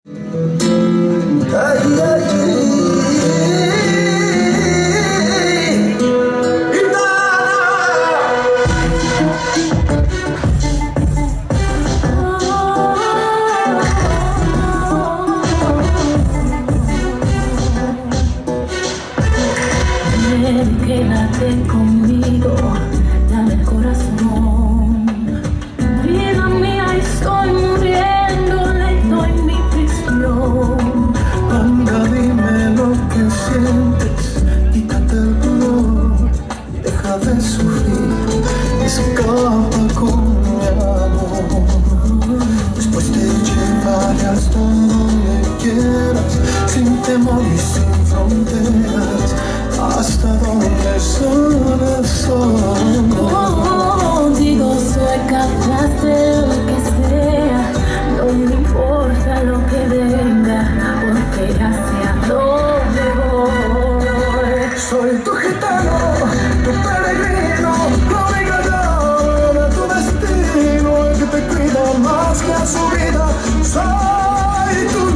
Ay, ay, quédate conmigo, dame el corazón. Vida mía, estoy muriendo lento en mi prisión. anda, dime lo que sientes, quítate el dolor y deja de sufrir, escapa con mi amor. Después te llevaré hasta donde quieras, sin temor y sin fronteras, hasta donde solo el sol. Contigo soy capaz de lo que sea, no me importa lo que venga, porque hacia donde voy. Soy tu gitano, tu peregrino, la única llave de tu destino, el que te cuida más que a su vida. Soy tu